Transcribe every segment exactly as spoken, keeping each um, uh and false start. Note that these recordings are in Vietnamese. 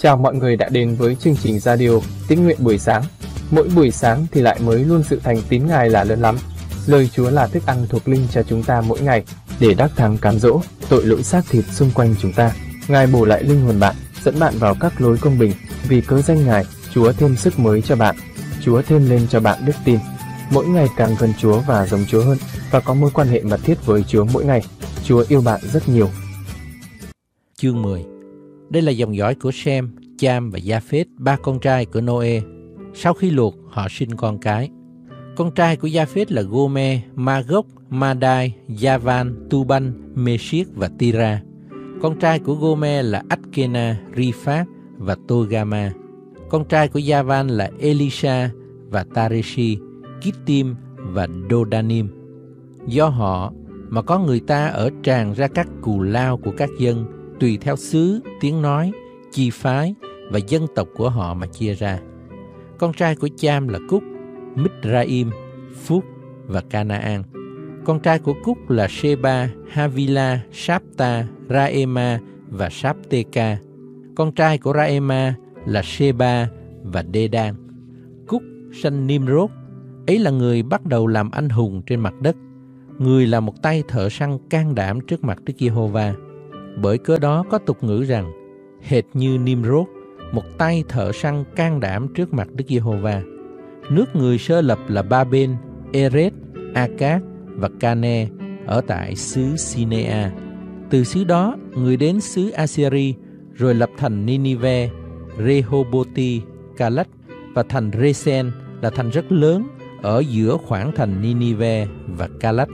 Chào mọi người đã đến với chương trình radio Tín nguyện buổi sáng. Mỗi buổi sáng thì lại mới luôn sự thành tín Ngài là lớn lắm. Lời Chúa là thức ăn thuộc linh cho chúng ta mỗi ngày để đắc thắng cám dỗ tội lỗi xác thịt xung quanh chúng ta. Ngài bổ lại linh hồn bạn, dẫn bạn vào các lối công bình. Vì cớ danh Ngài, Chúa thêm sức mới cho bạn. Chúa thêm lên cho bạn đức tin. Mỗi ngày càng gần Chúa và giống Chúa hơn, và có mối quan hệ mật thiết với Chúa mỗi ngày. Chúa yêu bạn rất nhiều. Chương mười. Đây là dòng dõi của Sem, Cham và Gia-phết, ba con trai của Nô-ê. Sau khi luộc, họ sinh con cái. Con trai của Gia-phết là Gô-me, Ma-gốc, Ma-đai, Gia-van, Tu-banh, Mê-siết và Ti-ra. Con trai của Gô-me là Ách-kê-na, Ri-phát và Tô-ga-ma. Con trai của Gia-van là Ê-li-sa và Ta-rê-si, Kít-tim và Đô-đa-nim. Do họ mà có người ta ở tràn ra các cù lao của các dân, tùy theo xứ, tiếng nói, chi phái và dân tộc của họ mà chia ra. Con trai của Cham là Cúc, Mít-ra-im, Phúc và Ca-na-an. Con trai của Cúc là Sê-ba, Ha-vi-la, Sáp-ta, Ra-ê-ma và Sáp-tê-ca. Con trai của Ra-ê-ma là Sê-ba và Đê-đan. Cúc sanh Nim-rốt, ấy là người bắt đầu làm anh hùng trên mặt đất. Người là một tay thợ săn can đảm trước mặt Đức Giê-hô-va. Bởi cớ đó có tục ngữ rằng, hệt như Nim-rốt, một tay thợ săn can đảm trước mặt Đức Giê-hô-va. Nước người sơ lập là Ba-bên, Ê-rết, A-cát và Ca-nê ở tại xứ Si-nê-a. Từ xứ đó, người đến xứ A-si-ri, rồi lập thành Ni-ni-ve, Rê-hô-bô-ti, Ca-lách và thành Rê-sen là thành rất lớn ở giữa khoảng thành Ni-ni-ve và Ca-lách.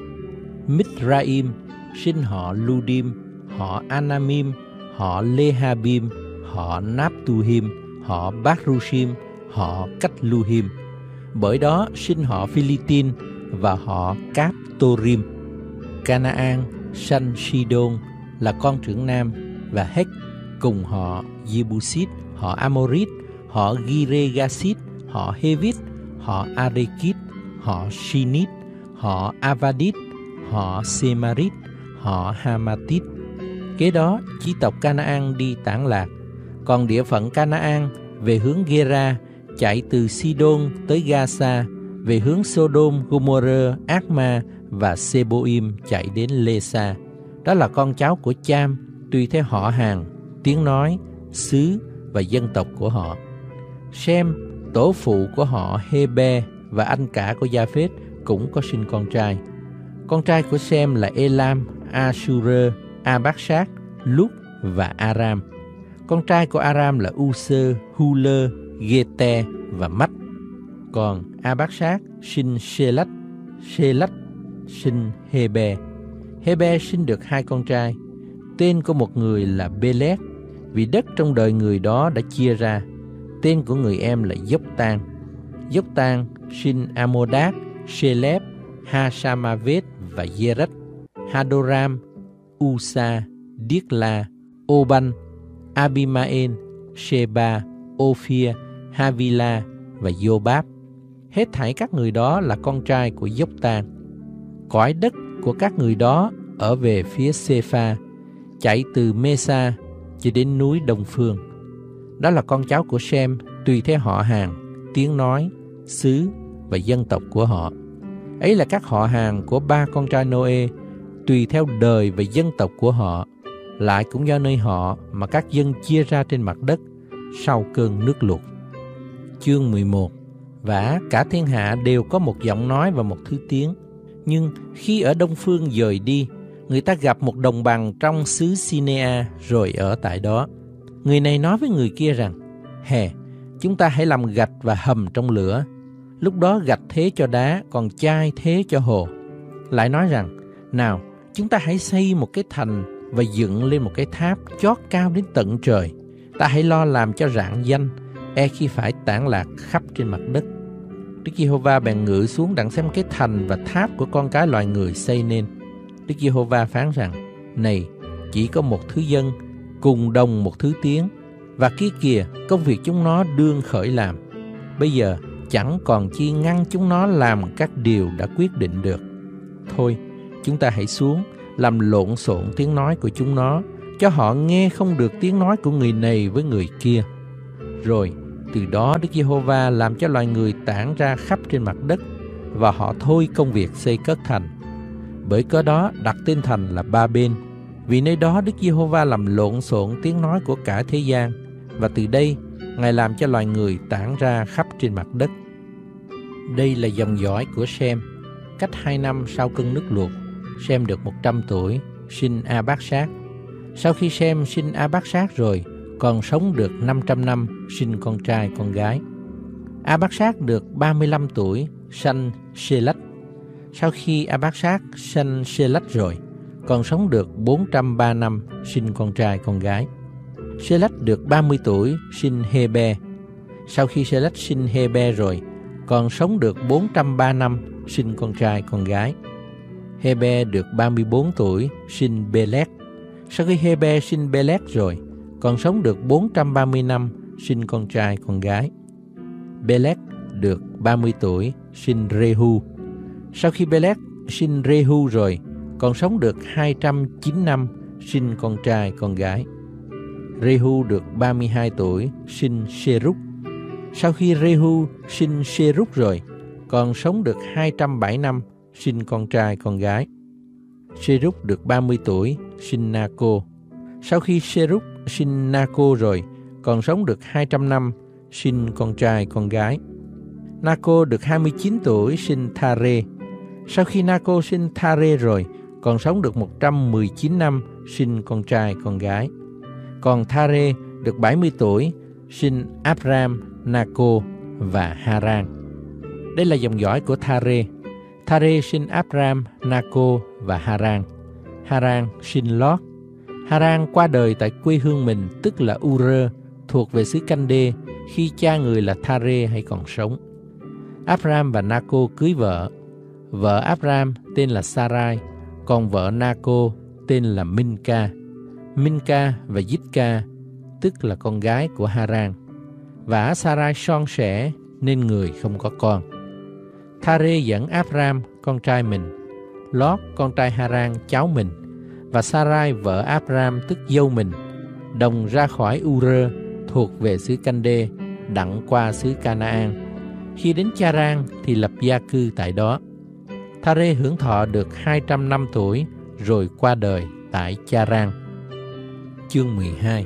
Mít-ra-im sinh họ Lu-đim, họ Anamim, họ Lê-ha-bim, họ Náp-tu-him, họ Bát-ru-sim, họ Cách-lu-him. Bởi đó sinh họ Phi-li-tin và họ Cáp-tô-rim. Ca-na-an sanh Si-đôn là con trưởng nam và Hếch, cùng họ Giê-bu-xít, họ A-mô-rít, họ Gi-rê-ga-xít, họ Hê-vít, họ A-rê-kít, họ Si-nít, họ A-va-đít, họ Sê-ma-rít, họ Ha-ma-tít. Kế đó, chi tộc Ca-na-an đi tản lạc, còn địa phận Ca-na-an về hướng Gê-ra, chạy từ Si-đôn tới Ga-sa, về hướng Sô-đôm, Gô-mô-rơ, Ác-ma và Sê-bô-im chạy đến Lê-sa. Đó là con cháu của Cham, tùy theo họ hàng, tiếng nói, xứ và dân tộc của họ. Sem, tổ phụ của họ Hê-bê và anh cả của Gia-phết cũng có sinh con trai. Con trai của Sem là Ê-lam, A-su-rơ, A-bác-sát, Lúc và A-ram. Con trai của A-ram là U-sơ, Hu-lơ, Ghê-te và Mách. Còn A-bác-sát sinh Sê-lách, Sê-lách sinh Hê-bê. Hê-bê sinh được hai con trai. Tên của một người là Bê-lét, vì đất trong đời người đó đã chia ra. Tên của người em là Dốc-tan. Dốc-tan sinh A-mô-đát, Sê-lép, Ha-sa-ma-vết và Dê-rách. Ha-đô-ram, U-sa, Điếc-la, Ô-banh, A-bi-ma-ên, Sê-ba, Ô-phia, Ha-vi-la và Dô-báp. Hết thảy các người đó là con trai của Dốc-tan. Cõi đất của các người đó ở về phía Sê-pha, chạy từ Mê-sa cho đến núi Đông Phương. Đó là con cháu của Sem, tùy theo họ hàng, tiếng nói, xứ và dân tộc của họ. Ấy là các họ hàng của ba con trai Nô-ê, tùy theo đời và dân tộc của họ, lại cũng do nơi họ mà các dân chia ra trên mặt đất sau cơn nước lụt. Chương mười một. Vả cả thiên hạ đều có một giọng nói và một thứ tiếng. Nhưng khi ở Đông Phương dời đi, người ta gặp một đồng bằng trong xứ Si-nê-a rồi ở tại đó. Người này nói với người kia rằng, hè, chúng ta hãy làm gạch và hầm trong lửa. Lúc đó gạch thế cho đá, còn chai thế cho hồ. Lại nói rằng, nào, chúng ta hãy xây một cái thành và dựng lên một cái tháp chót cao đến tận trời. Ta hãy lo làm cho rạng danh, e khi phải tản lạc khắp trên mặt đất. Đức Giê-hô-va bèn ngự xuống đặng xem cái thành và tháp của con cái loài người xây nên. Đức Giê-hô-va phán rằng, này, chỉ có một thứ dân, cùng đồng một thứ tiếng, và kia kìa, công việc chúng nó đương khởi làm. Bây giờ, chẳng còn chi ngăn chúng nó làm các điều đã quyết định được. Thôi, chúng ta hãy xuống, làm lộn xộn tiếng nói của chúng nó, cho họ nghe không được tiếng nói của người này với người kia. Rồi từ đó Đức Giê-hô-va làm cho loài người tản ra khắp trên mặt đất, và họ thôi công việc xây cất thành. Bởi cớ đó đặt tên thành là Ba-bên, vì nơi đó Đức Giê-hô-va làm lộn xộn tiếng nói của cả thế gian, và từ đây Ngài làm cho loài người tản ra khắp trên mặt đất. Đây là dòng dõi của Sem. Cách hai năm sau cơn nước lụt, Sem được một trăm tuổi, sinh A-bác-sát. Sau khi Sem sinh A-bác-sát rồi, còn sống được năm trăm năm, sinh con trai con gái. A-bác-sát được ba mươi lăm tuổi, sanh Sê-lách. Sau khi A-bác-sát sanh Sê-lách rồi, còn sống được bốn trăm ba năm, sinh con trai con gái. Sê-lách được ba mươi tuổi, sinh Hê-bê. Sau khi Sê-lách sinh Hê-bê rồi, còn sống được bốn trăm ba năm, sinh con trai con gái. Hê-bê được ba mươi bốn tuổi, sinh Bê-lét. Sau khi Hê-bê sinh Bê-lét rồi, còn sống được bốn trăm ba mươi năm, sinh con trai con gái. Bê-lét được ba mươi tuổi, sinh Rê-hu. Sau khi Bê-lét sinh Rê-hu rồi, còn sống được hai trăm chín năm, sinh con trai con gái. Rê-hu được ba mươi hai tuổi, sinh Sê-rút. Sau khi Rê-hu sinh Sê-rút rồi, còn sống được hai trăm bảy năm, sinh con trai con gái. Sê-rút được ba mươi tuổi, sinh Na-cô. Sau khi Sê-rút sinh Na-cô rồi, còn sống được hai trăm năm, sinh con trai con gái. Na-cô được hai mươi chín tuổi, sinh Tha-rê. Sau khi Na-cô sinh Tha-rê rồi, còn sống được một trăm mười chín năm, sinh con trai con gái. Còn Tha-rê được bảy mươi tuổi, sinh Áp-ram, Na-cô và Ha-ran. Đây là dòng dõi của Tha-rê. Tha-rê sinh Áp-ram, Na-cô và Ha-ran. Ha-ran sinh Lót. Ha-ran qua đời tại quê hương mình, tức là U-rơ, thuộc về xứ Canh-đê, khi cha người là Tha-rê hay còn sống. Áp-ram và Na-cô cưới vợ. Vợ Áp-ram tên là Sa-rai, còn vợ Na-cô tên là Minh-ca. Minh-ca và Dít-ca, tức là con gái của Ha-ran. Và Sa-rai son sẻ nên người không có con. Tha-rê dẫn Áp-ram, con trai mình, Lót, con trai Ha-ran, cháu mình, và Sa-rai, vợ Áp-ram, tức dâu mình, đồng ra khỏi U-rơ, thuộc về xứ Canh-đê, đặng qua xứ Ca-na-an. Khi đến Cha-ran thì lập gia cư tại đó. Tha-rê hưởng thọ được hai trăm năm tuổi, rồi qua đời tại Cha-ran. Chương mười hai.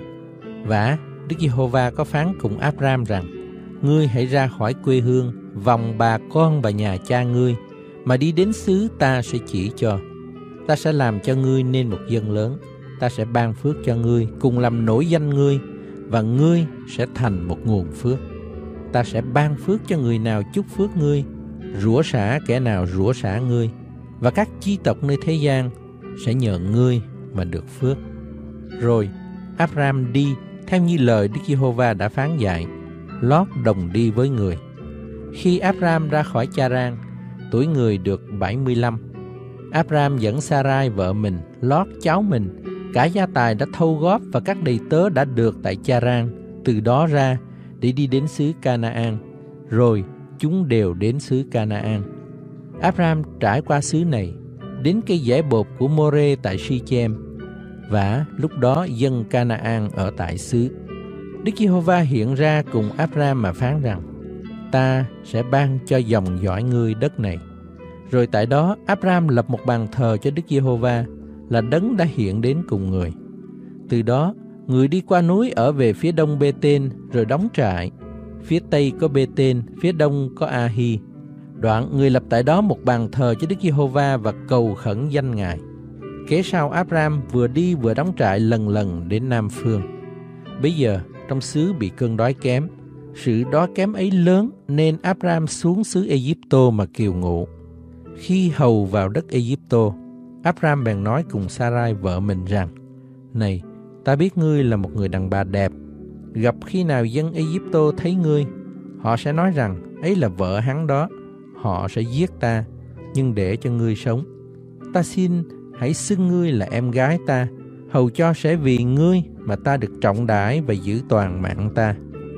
Và Đức Giê-hô-va có phán cùng Áp-ram rằng: Ngươi hãy ra khỏi quê hương, vòng bà con và nhà cha ngươi, mà đi đến xứ ta sẽ chỉ cho. Ta sẽ làm cho ngươi nên một dân lớn. Ta sẽ ban phước cho ngươi, cùng làm nổi danh ngươi, và ngươi sẽ thành một nguồn phước. Ta sẽ ban phước cho người nào chúc phước ngươi, rủa xả kẻ nào rủa xả ngươi, và các chi tộc nơi thế gian sẽ nhờ ngươi mà được phước. Rồi Áp-ram đi theo như lời Đức Giê-hô-va đã phán dạy. Lót đồng đi với người. Khi Áp-ram ra khỏi Cha-ran, tuổi người được bảy mươi lăm. Áp-ram dẫn Sa-rai vợ mình, Lót cháu mình, cả gia tài đã thâu góp và các đầy tớ đã được tại Cha-ran, từ đó ra để đi đến xứ Ca-na-an. Rồi chúng đều đến xứ Ca-na-an. Áp-ram trải qua xứ này, đến cây dẻ bột của Mô-rê tại Si-chem, và lúc đó dân Ca-na-an ở tại xứ. Đức Giê-hô-va hiện ra cùng Áp-ram mà phán rằng: Ta sẽ ban cho dòng dõi ngươi đất này. Rồi tại đó Áp-ram lập một bàn thờ cho Đức Giê-hô-va, là đấng đã hiện đến cùng người. Từ đó người đi qua núi ở về phía đông Bê-tên, rồi đóng trại. Phía tây có Bê-tên, phía đông có A-hi. Đoạn người lập tại đó một bàn thờ cho Đức Giê-hô-va và cầu khẩn danh Ngài. Kế sau Áp-ram vừa đi vừa đóng trại lần lần đến Nam phương. Bây giờ trong xứ bị cơn đói kém. Sự đói kém ấy lớn nên Áp-ram xuống xứ Ê-díp-tô mà kiều ngụ. Khi hầu vào đất Ê-díp-tô, Áp-ram bèn nói cùng Sa-rai vợ mình rằng: Này, ta biết ngươi là một người đàn bà đẹp. Gặp khi nào dân Ê-díp-tô thấy ngươi, họ sẽ nói rằng ấy là vợ hắn đó. Họ sẽ giết ta, nhưng để cho ngươi sống. Ta xin hãy xưng ngươi là em gái ta, hầu cho sẽ vì ngươi mà ta được trọng đãi và giữ toàn mạng ta.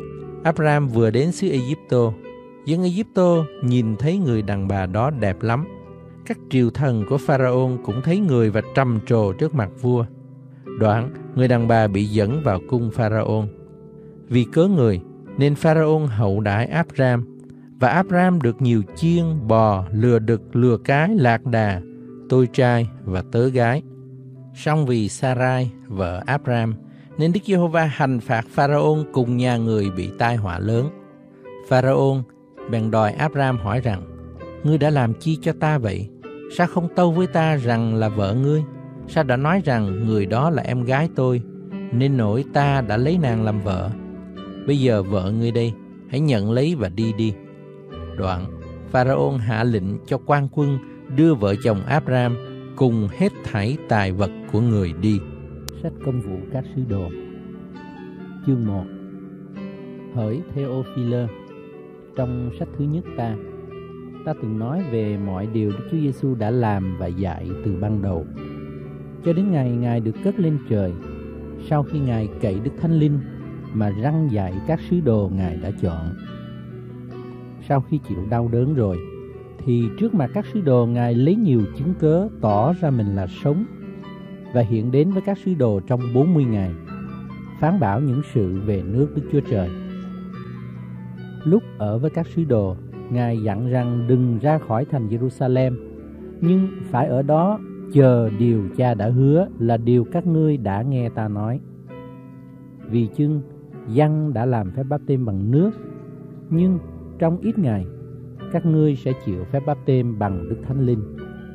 Áp-ram vừa đến xứ Ê-díp-tô. Dân Ê-díp-tô nhìn thấy người đàn bà đó đẹp lắm. Các triều thần của Pharaon cũng thấy người và trầm trồ trước mặt vua. Đoạn người đàn bà bị dẫn vào cung Pharaon. Vì cớ người, Nên Pharaoh hậu đãi Abram, và Abram được nhiều chiên, bò, lừa đực, lừa cái, lạc đà, tôi trai và tớ gái. Song vì Sarai, vợ Abram, nên Đức Giê-hô-va hành phạt Pharaoh cùng nhà người bị tai họa lớn. Pharaoh bèn đòi Abram hỏi rằng: Ngươi đã làm chi cho ta vậy? Sao không tâu với ta rằng là vợ ngươi? Sao đã nói rằng người đó là em gái tôi, nên nỗi ta đã lấy nàng làm vợ? Bây giờ vợ ngươi đây, hãy nhận lấy và đi đi. Đoạn, Pharaoh hạ lệnh cho quan quân đưa vợ chồng Abram cùng hết thảy tài vật của người đi. Sách Công vụ các sứ đồ, chương một. Hỡi Theophile, trong sách thứ nhất ta, ta từng nói về mọi điều Đức Chúa Giêsu đã làm và dạy từ ban đầu, cho đến ngày Ngài được cất lên trời, sau khi Ngài cậy Đức Thánh Linh mà răn dạy các sứ đồ Ngài đã chọn. Sau khi chịu đau đớn rồi, thì trước mặt các sứ đồ Ngài lấy nhiều chứng cớ tỏ ra mình là sống, và hiện đến với các sứ đồ trong bốn mươi ngày, phán bảo những sự về nước Đức Chúa Trời. Lúc ở với các sứ đồ, Ngài dặn rằng đừng ra khỏi thành Jerusalem, nhưng phải ở đó chờ điều Cha đã hứa, là điều các ngươi đã nghe ta nói. Vì chưng Giăng đã làm phép báp têm bằng nước, nhưng trong ít ngày các ngươi sẽ chịu phép báp têm bằng Đức Thánh Linh.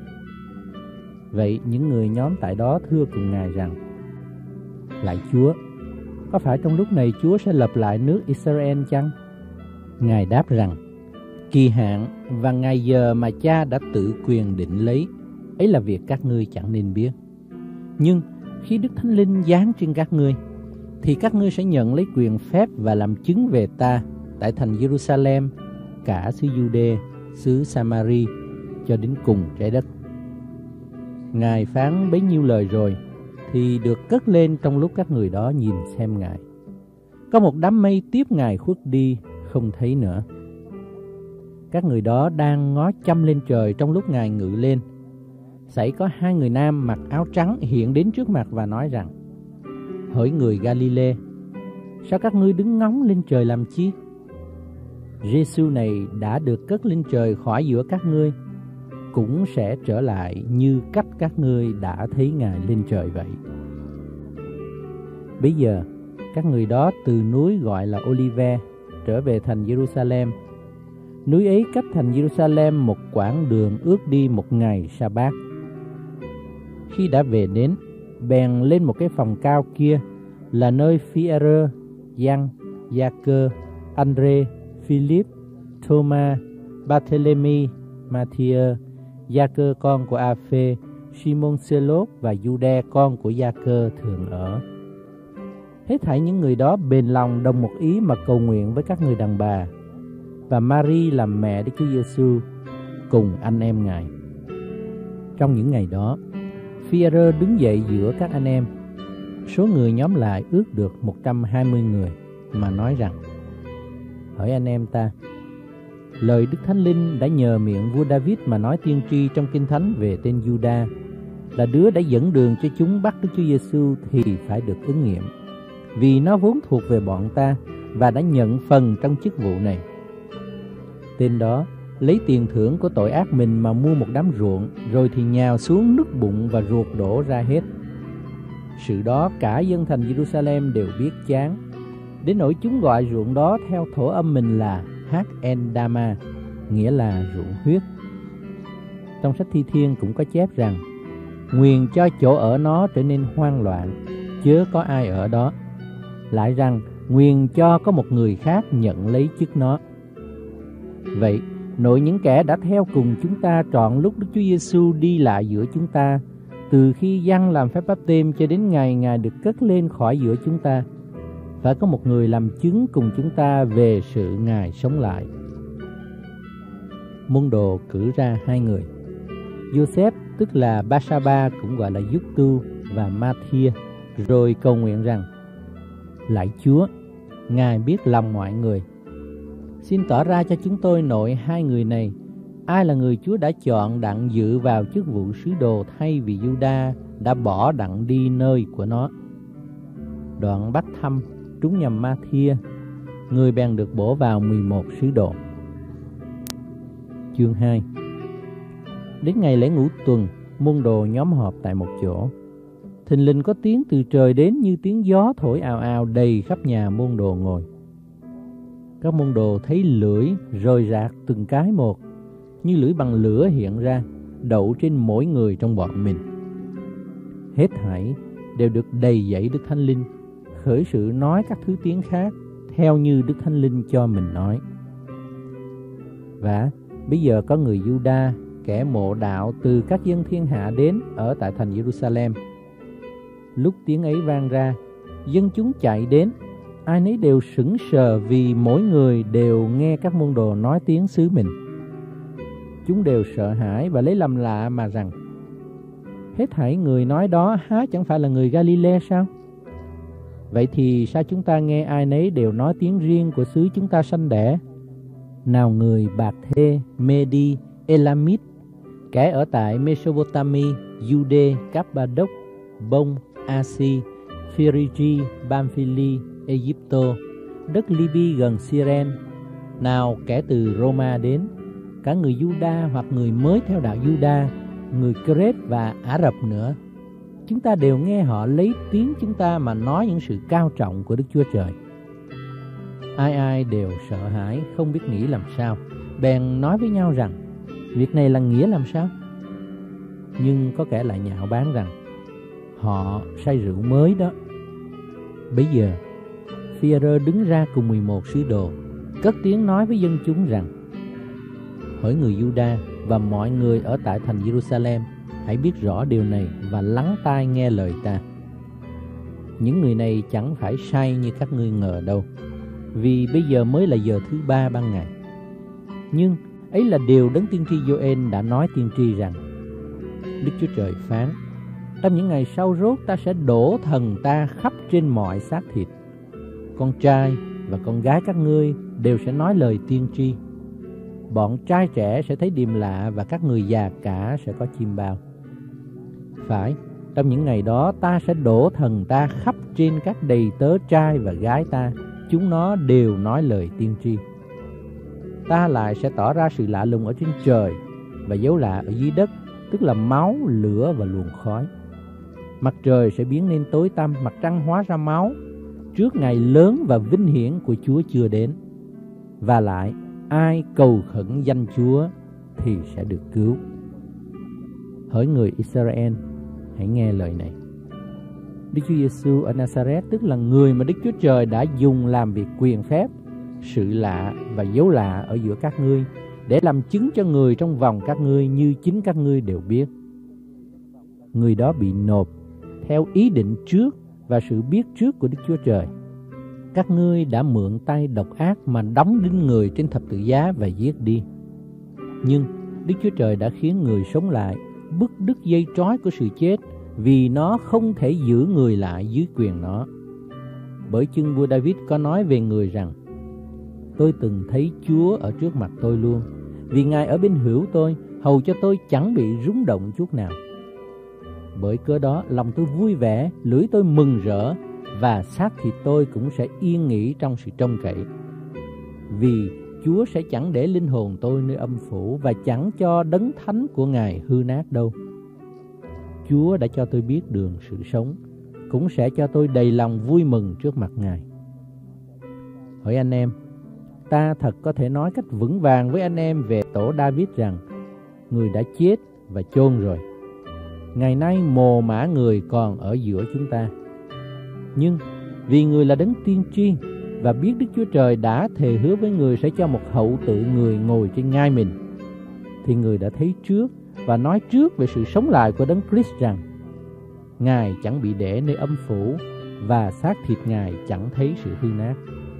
Vậy những người nhóm tại đó thưa cùng Ngài rằng: Lạy Chúa, có phải trong lúc này Chúa sẽ lập lại nước Israel chăng? Ngài đáp rằng: Kỳ hạn và ngày giờ mà Cha đã tự quyền định lấy, ấy là việc các ngươi chẳng nên biết. Nhưng khi Đức Thánh Linh giáng trên các ngươi, thì các ngươi sẽ nhận lấy quyền phép và làm chứng về ta tại thành Jerusalem, cả xứ Giu-đê, xứ Sa-ma-ri, cho đến cùng trái đất. Ngài phán bấy nhiêu lời rồi, thì được cất lên trong lúc các người đó nhìn xem Ngài. Có một đám mây tiếp Ngài khuất đi, không thấy nữa. Các người đó đang ngó chăm lên trời trong lúc Ngài ngự lên. Xảy có hai người nam mặc áo trắng hiện đến trước mặt và nói rằng: Hỡi người Ga-li-lê, sao các ngươi đứng ngóng lên trời làm chi? Giê-xu này đã được cất lên trời khỏi giữa các ngươi, cũng sẽ trở lại như cách các ngươi đã thấy Ngài lên trời vậy. Bây giờ các người đó từ núi gọi là Olive trở về thành Jerusalem. Núi ấy cách thành Jerusalem một quãng đường ước đi một ngày sa bát. Khi đã về đến, bèn lên một cái phòng cao kia, là nơi Phi-e-rơ, Giăng, Gia-cơ, Andre, Philip, Thô-ma, Ba-thê-lê-mi, Ma-thi-ơ, Gia-cơ con của A-phê, Simon Xê-lốt và Giu-đe con của Gia-cơ thường ở. Hết thảy những người đó bền lòng đồng một ý mà cầu nguyện với các người đàn bà, và Ma-ri làm mẹ Đức Chúa Giêsu cùng anh em Ngài. Trong những ngày đó, Phi-e-rơ đứng dậy giữa các anh em. Số người nhóm lại ước được một trăm hai mươi người, mà nói rằng: Hỡi anh em ta, lời Đức Thánh Linh đã nhờ miệng vua David mà nói tiên tri trong Kinh Thánh về tên Giu-đa, là đứa đã dẫn đường cho chúng bắt Đức Chúa Giêsu, thì phải được ứng nghiệm, vì nó vốn thuộc về bọn ta và đã nhận phần trong chức vụ này. Tên đó lấy tiền thưởng của tội ác mình mà mua một đám ruộng, rồi thì nhào xuống nứt bụng và ruột đổ ra hết. Sự đó cả dân thành Jerusalem đều biết chán, đến nỗi chúng gọi ruộng đó theo thổ âm mình là Hát-en-đa-ma, nghĩa là ruộng huyết. Trong sách Thi Thiên cũng có chép rằng: Nguyền cho chỗ ở nó trở nên hoang loạn, chớ có ai ở đó. Lại rằng nguyền cho có một người khác nhận lấy chức nó. Vậy nội những kẻ đã theo cùng chúng ta trọn lúc Đức Chúa Giêsu đi lại giữa chúng ta, từ khi Giăng làm phép báp têm cho đến ngày Ngài được cất lên khỏi giữa chúng ta, phải có một người làm chứng cùng chúng ta về sự Ngài sống lại. Môn đồ cử ra hai người, Giô-xép tức là Ba-sa-ba, cũng gọi là Giút-tu, và Ma-thia, rồi cầu nguyện rằng: Lạy Chúa, Ngài biết lòng mọi người, xin tỏ ra cho chúng tôi nội hai người này, ai là người Chúa đã chọn đặng dự vào chức vụ sứ đồ, thay vì Giu-đa đã bỏ đặng đi nơi của nó. Đoạn bắt thăm trúng nhầm Ma-thia, người bèn được bổ vào mười một sứ đồ. Chương hai. Đến ngày lễ ngũ tuần, môn đồ nhóm họp tại một chỗ. Thình lình có tiếng từ trời đến như tiếng gió thổi ào ào đầy khắp nhà môn đồ ngồi. Các môn đồ thấy lưỡi rời rạc từng cái một, như lưỡi bằng lửa hiện ra, đậu trên mỗi người trong bọn mình. Hết thảy đều được đầy dẫy Đức Thánh Linh, khởi sự nói các thứ tiếng khác theo như Đức Thánh Linh cho mình nói. Và bây giờ có người Giu-đa, kẻ mộ đạo từ các dân thiên hạ đến ở tại thành Giê-ru-sa-lem. Lúc tiếng ấy vang ra, dân chúng chạy đến, ai nấy đều sững sờ vì mỗi người đều nghe các môn đồ nói tiếng xứ mình. Chúng đều sợ hãi và lấy làm lạ mà rằng: hết thảy người nói đó há chẳng phải là người Ga-li-lê sao? Vậy thì sao chúng ta nghe ai nấy đều nói tiếng riêng của xứ chúng ta sanh đẻ? Nào người Bạc Thê, Mê-đi, Elamít, kẻ ở tại Mesopotami, Giu-đê, Cáp-ba-đốc, Bông, A-si, Phi-ri-gi, Bam-phi-li, Egypto, đất Li-bi gần Siren, nào kẻ từ Roma đến, cả người Giu-đa hoặc người mới theo đạo Giu-đa, người Crết và Ả Rập nữa. Chúng ta đều nghe họ lấy tiếng chúng ta mà nói những sự cao trọng của Đức Chúa Trời. Ai ai đều sợ hãi, không biết nghĩ làm sao, bèn nói với nhau rằng: việc này là nghĩa làm sao? Nhưng có kẻ lại nhạo báng rằng: họ say rượu mới đó. Bấy giờ Phi-e-rơ đứng ra cùng mười một sứ đồ, cất tiếng nói với dân chúng rằng: hỡi người Giu-đa và mọi người ở tại thành Giê-ru-sa-lem, hãy biết rõ điều này và lắng tai nghe lời ta. Những người này chẳng phải say như các ngươi ngờ đâu, vì bây giờ mới là giờ thứ ba ban ngày. Nhưng ấy là điều đấng tiên tri Gio-ên đã nói tiên tri rằng: Đức Chúa Trời phán: trong những ngày sau rốt ta sẽ đổ thần ta khắp trên mọi xác thịt. Con trai và con gái các ngươi đều sẽ nói lời tiên tri. Bọn trai trẻ sẽ thấy điềm lạ và các người già cả sẽ có chiêm bao. Phải, trong những ngày đó ta sẽ đổ thần ta khắp trên các đầy tớ trai và gái ta. Chúng nó đều nói lời tiên tri. Ta lại sẽ tỏ ra sự lạ lùng ở trên trời và dấu lạ ở dưới đất, tức là máu, lửa và luồng khói. Mặt trời sẽ biến nên tối tăm, mặt trăng hóa ra máu, trước ngày lớn và vinh hiển của Chúa chưa đến. Và lại, ai cầu khẩn danh Chúa thì sẽ được cứu. Hỡi người Israel, hãy nghe lời này. Đức Chúa Giêsu ở Nazareth, tức là người mà Đức Chúa Trời đã dùng làm việc quyền phép, sự lạ và dấu lạ ở giữa các ngươi, để làm chứng cho người trong vòng các ngươi như chính các ngươi đều biết. Người đó bị nộp theo ý định trước và sự biết trước của Đức Chúa Trời. Các ngươi đã mượn tay độc ác mà đóng đinh người trên thập tự giá và giết đi. Nhưng Đức Chúa Trời đã khiến người sống lại, bứt đứt dây trói của sự chết, vì nó không thể giữ người lại dưới quyền nó. Bởi chưng vua David có nói về người rằng: tôi từng thấy Chúa ở trước mặt tôi luôn, vì Ngài ở bên hữu tôi, hầu cho tôi chẳng bị rúng động chút nào. Bởi cớ đó lòng tôi vui vẻ, lưỡi tôi mừng rỡ, và xác thịt tôi cũng sẽ yên nghỉ trong sự trông cậy. Vì Chúa sẽ chẳng để linh hồn tôi nơi âm phủ, và chẳng cho đấng thánh của Ngài hư nát đâu. Chúa đã cho tôi biết đường sự sống, cũng sẽ cho tôi đầy lòng vui mừng trước mặt Ngài. Hỡi anh em, ta thật có thể nói cách vững vàng với anh em về tổ David rằng: người đã chết và chôn rồi. Ngày nay mồ mả người còn ở giữa chúng ta. Nhưng vì người là đấng tiên tri và biết Đức Chúa Trời đã thề hứa với người sẽ cho một hậu tự người ngồi trên ngai mình, thì người đã thấy trước và nói trước về sự sống lại của đấng Christ rằng: Ngài chẳng bị để nơi âm phủ, và xác thịt Ngài chẳng thấy sự hư nát.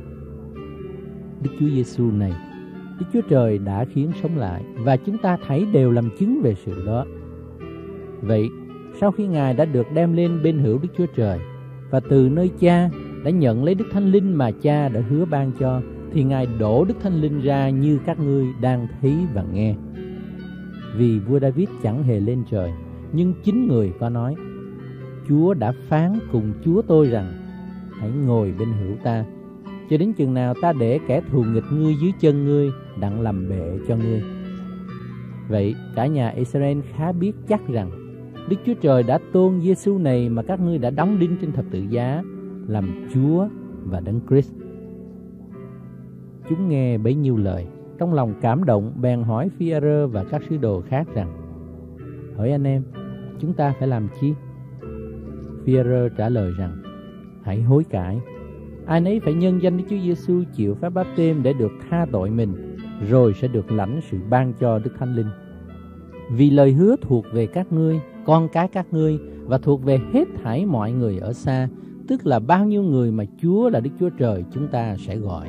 Đức Chúa Giêsu này, Đức Chúa Trời đã khiến sống lại, và chúng ta thấy đều làm chứng về sự đó. Vậy, sau khi Ngài đã được đem lên bên hữu Đức Chúa Trời, và từ nơi Cha đã nhận lấy Đức Thánh Linh mà Cha đã hứa ban cho, thì Ngài đổ Đức Thánh Linh ra như các ngươi đang thấy và nghe. Vì vua David chẳng hề lên trời, nhưng chính người có nói: Chúa đã phán cùng Chúa tôi rằng: hãy ngồi bên hữu ta, cho đến chừng nào ta để kẻ thù nghịch ngươi dưới chân ngươi, đặng làm bệ cho ngươi. Vậy cả nhà Israel khá biết chắc rằng Đức Chúa Trời đã tôn Giê-xu này mà các ngươi đã đóng đinh trên thập tự giá làm Chúa và Đấng Christ. Chúng nghe bấy nhiêu lời, trong lòng cảm động, bèn hỏi Phi-e-rơ và các sứ đồ khác rằng: Hỡi anh em, chúng ta phải làm chi? Phi-e-rơ trả lời rằng: Hãy hối cải. Ai nấy phải nhân danh Đức Chúa Giê-xu chịu phép báp-têm để được tha tội mình, rồi sẽ được lãnh sự ban cho Đức Thánh Linh. Vì lời hứa thuộc về các ngươi, con cái các ngươi, và thuộc về hết thảy mọi người ở xa, tức là bao nhiêu người mà Chúa là Đức Chúa Trời chúng ta sẽ gọi.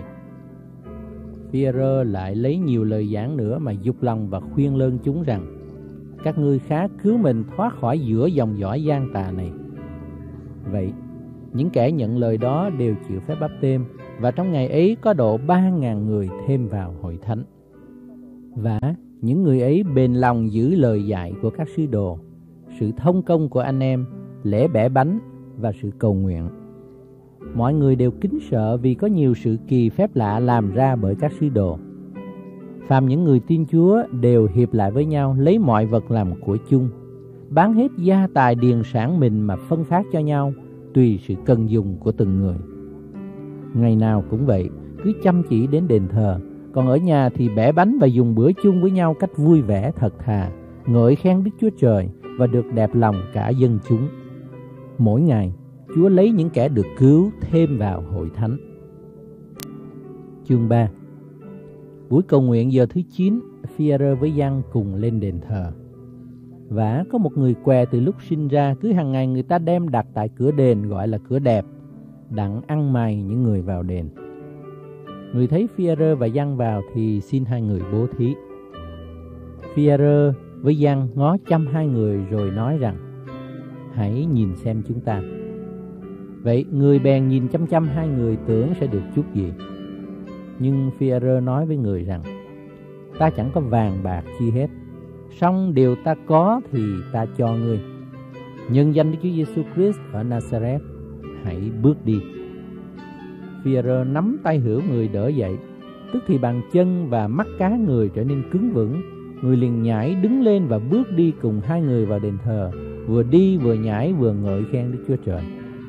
Phi-e-rơ lại lấy nhiều lời giảng nữa mà dục lòng và khuyên lơn chúng rằng: Các ngươi khá cứu mình thoát khỏi giữa dòng dõi gian tà này. Vậy những kẻ nhận lời đó đều chịu phép báp-têm, và trong ngày ấy có độ ba ngàn người thêm vào hội thánh. Và những người ấy bền lòng giữ lời dạy của các sứ đồ, sự thông công của anh em, lễ bẻ bánh và sự cầu nguyện. Mọi người đều kính sợ vì có nhiều sự kỳ phép lạ làm ra bởi các sứ đồ. Phàm những người tin Chúa đều hiệp lại với nhau, lấy mọi vật làm của chung, bán hết gia tài điền sản mình mà phân phát cho nhau, tùy sự cần dùng của từng người. Ngày nào cũng vậy, cứ chăm chỉ đến đền thờ, còn ở nhà thì bẻ bánh và dùng bữa chung với nhau cách vui vẻ thật thà, ngợi khen Đức Chúa Trời và được đẹp lòng cả dân chúng. Mỗi ngày, Chúa lấy những kẻ được cứu thêm vào hội thánh. Chương ba. Buổi cầu nguyện giờ thứ chín, Phi-e-rơ với Giăng cùng lên đền thờ. Và có một người què từ lúc sinh ra, cứ hàng ngày người ta đem đặt tại cửa đền gọi là cửa đẹp, đặng ăn mày những người vào đền. Người thấy Phi-e-rơ và Giăng vào thì xin hai người bố thí. Phi-e-rơ với Giăng ngó chăm hai người rồi nói rằng: Hãy nhìn xem chúng ta. Vậy người bèn nhìn chăm chăm hai người, tưởng sẽ được chút gì. Nhưng Phi-e-rơ nói với người rằng: Ta chẳng có vàng bạc chi hết, song điều ta có thì ta cho ngươi. Nhân danh Đức Chúa Giê-xu Christ ở Na-sa-rét, hãy bước đi. Phi-e-rơ nắm tay hữu người đỡ dậy, tức thì bàn chân và mắt cá người trở nên cứng vững. Người liền nhảy đứng lên và bước đi cùng hai người vào đền thờ, vừa đi vừa nhảy vừa ngợi khen Đức Chúa Trời.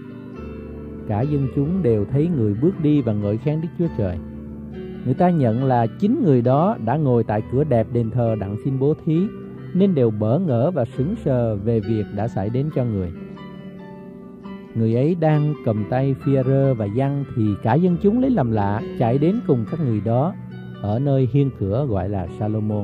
Cả dân chúng đều thấy người bước đi và ngợi khen Đức Chúa Trời. Người ta nhận là chính người đó đã ngồi tại cửa đẹp đền thờ đặng xin bố thí, nên đều bỡ ngỡ và sững sờ về việc đã xảy đến cho người. Người ấy đang cầm tay Phi-e-rơ và Giăng thì cả dân chúng lấy làm lạ, chạy đến cùng các người đó ở nơi hiên cửa gọi là Sa-lô-môn.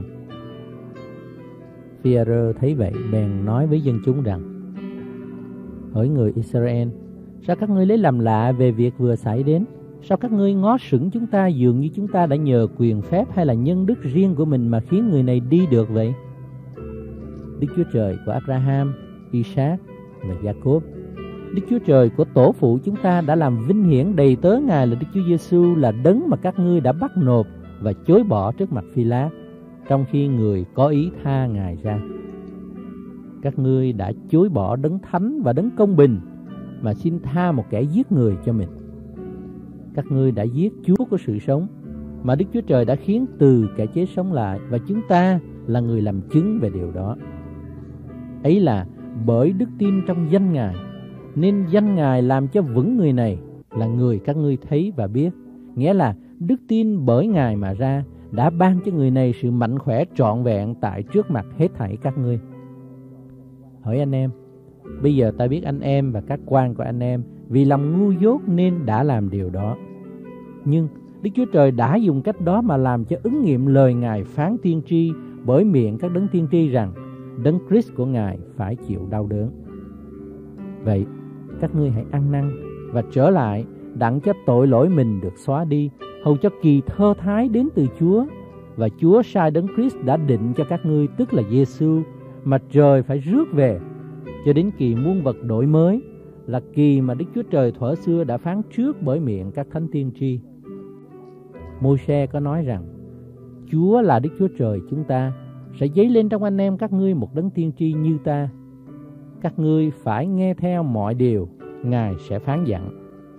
Phi-e-rơ thấy vậy bèn nói với dân chúng rằng: Hỡi người Israel, sao các ngươi lấy làm lạ về việc vừa xảy đến? Sao các ngươi ngó sững chúng ta dường như chúng ta đã nhờ quyền phép hay là nhân đức riêng của mình mà khiến người này đi được vậy? Đức Chúa Trời của Abraham, Isaac và Jacob, Đức Chúa Trời của tổ phụ chúng ta đã làm vinh hiển đầy tớ Ngài là Đức Chúa Giê-xu, là đấng mà các ngươi đã bắt nộp và chối bỏ trước mặt Phi-lát, trong khi người có ý tha Ngài ra. Các ngươi đã chối bỏ đấng thánh và đấng công bình mà xin tha một kẻ giết người cho mình. Các ngươi đã giết Chúa của sự sống mà Đức Chúa Trời đã khiến từ kẻ chết sống lại, và chúng ta là người làm chứng về điều đó. Ấy là bởi đức tin trong danh Ngài, nên danh Ngài làm cho vững người này là người các ngươi thấy và biết. Nghĩa là đức tin bởi Ngài mà ra đã ban cho người này sự mạnh khỏe trọn vẹn tại trước mặt hết thảy các ngươi. Hỡi anh em, bây giờ ta biết anh em và các quan của anh em vì lòng ngu dốt nên đã làm điều đó. Nhưng Đức Chúa Trời đã dùng cách đó mà làm cho ứng nghiệm lời Ngài phán tiên tri bởi miệng các đấng tiên tri rằng đấng Christ của Ngài phải chịu đau đớn. Vậy các ngươi hãy ăn năn và trở lại, đặng cho tội lỗi mình được xóa đi, hầu cho kỳ thơ thái đến từ Chúa. Và Chúa sai đấng Christ đã định cho các ngươi, tức là Giê-xu, mà trời phải rước về, cho đến kỳ muôn vật đổi mới, là kỳ mà Đức Chúa Trời thuở xưa đã phán trước bởi miệng các thánh tiên tri. Môi-se có nói rằng Chúa là Đức Chúa Trời chúng ta sẽ dấy lên trong anh em các ngươi một đấng tiên tri như ta. Các ngươi phải nghe theo mọi điều Ngài sẽ phán dặn.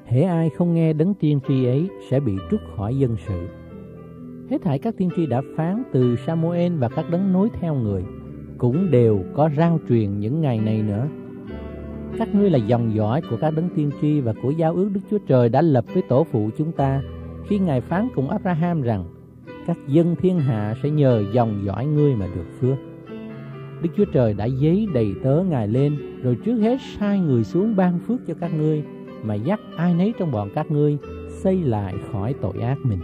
hễ ai không nghe đấng tiên tri ấy sẽ bị trút khỏi dân sự. Hết thảy các tiên tri đã phán từ Sa-mô-ên và các đấng nối theo người cũng đều có rao truyền những ngày này nữa. Các ngươi là dòng dõi của các đấng tiên tri và của giao ước Đức Chúa Trời đã lập với tổ phụ chúng ta, khi Ngài phán cùng Abraham rằng các dân thiên hạ sẽ nhờ dòng dõi ngươi mà được phước. Đức Chúa Trời đã giấy đầy tớ Ngài lên, rồi trước hết sai người xuống ban phước cho các ngươi, mà dắt ai nấy trong bọn các ngươi xây lại khỏi tội ác mình.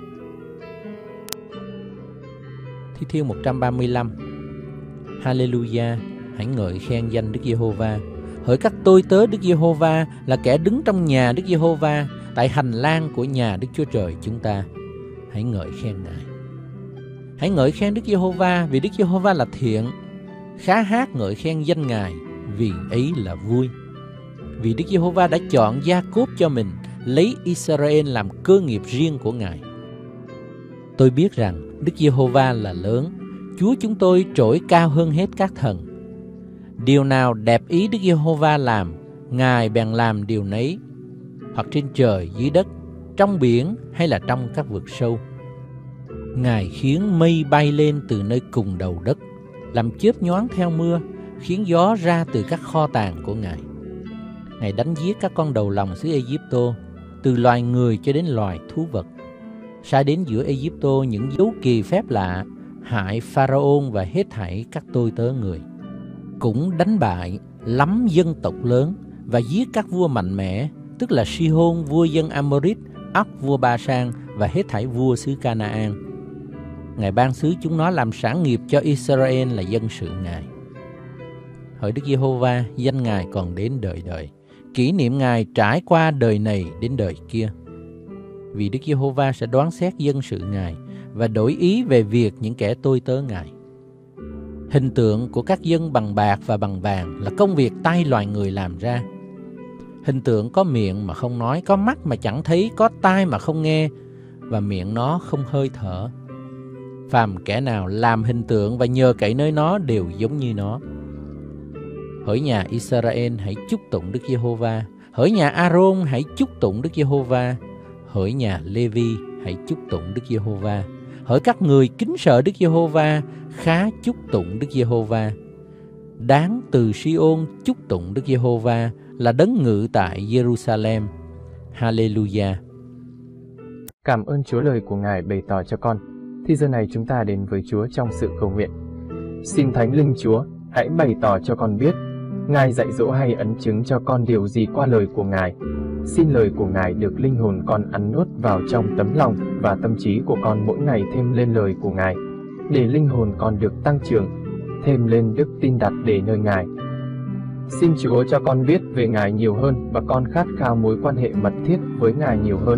Thi Thiên một trăm ba mươi lăm. Hallelujah, hãy ngợi khen danh Đức Giê-hô-va. Hỡi các tôi tớ Đức Giê-hô-va là kẻ đứng trong nhà Đức Giê-hô-va, tại hành lang của nhà Đức Chúa Trời chúng ta. Hãy ngợi khen Ngài. Hãy ngợi khen Đức Giê-hô-va, vì Đức Giê-hô-va là thiện. Khá hát ngợi khen danh Ngài, vì ấy là vui. Vì Đức Giê-hô-va đã chọn Gia-cốp cho mình, lấy Israel làm cơ nghiệp riêng của Ngài. Tôi biết rằng Đức Giê-hô-va là lớn, Chúa chúng tôi trỗi cao hơn hết các thần. Điều nào đẹp ý Đức Giê-hô-va làm, Ngài bèn làm điều nấy, hoặc trên trời dưới đất, trong biển hay là trong các vực sâu. Ngài khiến mây bay lên từ nơi cùng đầu đất, làm chớp nhoáng theo mưa, khiến gió ra từ các kho tàng của Ngài. Ngài đánh giết các con đầu lòng xứ Ê-díp-tô, từ loài người cho đến loài thú vật. Sai đến giữa Ê-díp-tô những dấu kỳ phép lạ, hại Pharaon và hết thảy các tôi tớ người. Cũng đánh bại lắm dân tộc lớn và giết các vua mạnh mẽ, tức là Si-hôn vua dân Amorit, Óc vua Ba-san và hết thảy vua xứ Ca-na-an. Ngài ban xứ chúng nó làm sản nghiệp cho Israel là dân sự Ngài. Hỡi Đức Giê-hô-va, danh Ngài còn đến đời đời, kỷ niệm Ngài trải qua đời này đến đời kia. Vì Đức Giê-hô-va sẽ đoán xét dân sự Ngài và đổi ý về việc những kẻ tôi tớ Ngài. Hình tượng của các dân bằng bạc và bằng vàng là công việc tay loài người làm ra. Hình tượng có miệng mà không nói, có mắt mà chẳng thấy, có tai mà không nghe, và miệng nó không hơi thở. Phàm kẻ nào làm hình tượng và nhờ cậy nơi nó đều giống như nó. Hỡi nhà Israel, hãy chúc tụng Đức Giê-hô-va. Hỡi nhà A-rôn, hãy chúc tụng Đức Giê-hô-va. Hỡi nhà Lê-vi, hãy chúc tụng Đức Giê-hô-va. Hỡi các người kính sợ Đức Giê-hô-va, khá chúc tụng Đức Giê-hô-va. Đáng từ Si-ôn chúc tụng Đức Giê-hô-va, là đấng ngự tại Giê-ru-sa-lem. Hallelujah. Cảm ơn Chúa lời của Ngài bày tỏ cho con. Thì giờ này chúng ta đến với Chúa trong sự cầu nguyện. Xin Thánh Linh Chúa, hãy bày tỏ cho con biết, Ngài dạy dỗ hay ấn chứng cho con điều gì qua lời của Ngài. Xin lời của Ngài được linh hồn con ăn nuốt vào trong tấm lòng và tâm trí của con mỗi ngày thêm lên lời của Ngài, để linh hồn con được tăng trưởng, thêm lên đức tin đặt để nơi Ngài. Xin Chúa cho con biết về Ngài nhiều hơn và con khát khao mối quan hệ mật thiết với Ngài nhiều hơn.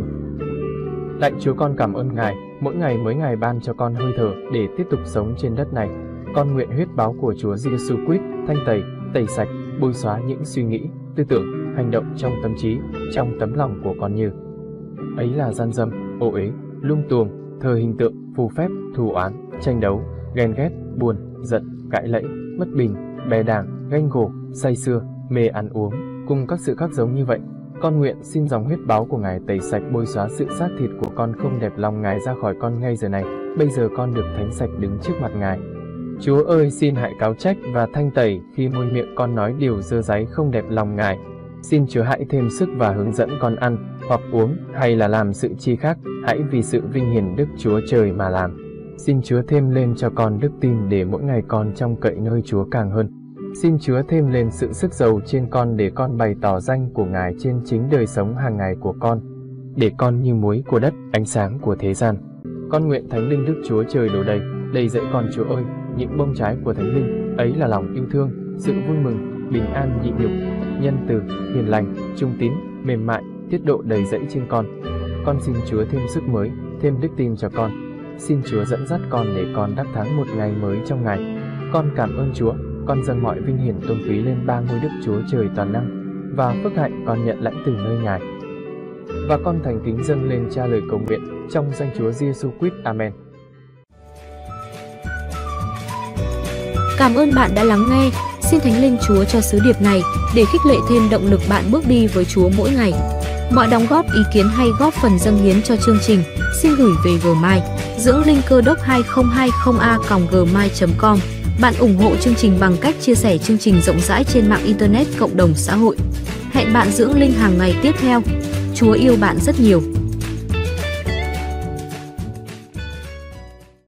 Lạy Chúa, con cảm ơn Ngài, mỗi ngày mới Ngài ban cho con hơi thở để tiếp tục sống trên đất này. Con nguyện huyết báo của Chúa Giêsu Christ thanh tẩy, tẩy sạch, bôi xóa những suy nghĩ, tư tưởng, hành động trong tâm trí, trong tấm lòng của con như ấy là gian dâm, ô uế, lung tuồng, thờ hình tượng, phù phép, thù oán, tranh đấu, ghen ghét, buồn, giận, cãi lẫy, bất bình, bè đảng, ganh gổ, say sưa, mê ăn uống, cùng các sự khác giống như vậy. Con nguyện xin dòng huyết báo của Ngài tẩy sạch, bôi xóa sự xác thịt của con không đẹp lòng Ngài ra khỏi con ngay giờ này. Bây giờ con được thánh sạch đứng trước mặt Ngài. Chúa ơi, xin hãy cáo trách và thanh tẩy khi môi miệng con nói điều dơ dáy không đẹp lòng Ngài. Xin Chúa hãy thêm sức và hướng dẫn con ăn, hoặc uống, hay là làm sự chi khác, hãy vì sự vinh hiển Đức Chúa Trời mà làm. Xin Chúa thêm lên cho con đức tin để mỗi ngày con trông cậy nơi Chúa càng hơn. Xin Chúa thêm lên sự sức giàu trên con để con bày tỏ danh của Ngài trên chính đời sống hàng ngày của con, để con như muối của đất, ánh sáng của thế gian. Con nguyện Thánh Linh Đức Chúa Trời đổ đầy, đầy dẫy con Chúa ơi, những bông trái của Thánh Linh, ấy là lòng yêu thương, sự vui mừng, bình an nhịn nhục, nhân từ, hiền lành, trung tín, mềm mại, tiết độ đầy dẫy trên con. Con xin Chúa thêm sức mới, thêm đức tin cho con. Xin Chúa dẫn dắt con để con đắc thắng một ngày mới trong Ngài. Con cảm ơn Chúa, con dâng mọi vinh hiển tôn quý lên ba ngôi Đức Chúa Trời toàn năng, và phước hạnh con nhận lãnh từ nơi Ngài. Và con thành kính dâng lên Cha lời cầu nguyện trong danh Chúa Giêsu Christ. Amen. Cảm ơn bạn đã lắng nghe. Xin Thánh Linh Chúa cho sứ điệp này để khích lệ thêm động lực bạn bước đi với Chúa mỗi ngày. Mọi đóng góp ý kiến hay góp phần dâng hiến cho chương trình xin gửi về Gmail dưỡng linh cơ đốc hai không hai không a còng gmail chấm com. Bạn ủng hộ chương trình bằng cách chia sẻ chương trình rộng rãi trên mạng Internet cộng đồng xã hội. Hẹn bạn dưỡng linh hàng ngày tiếp theo. Chúa yêu bạn rất nhiều.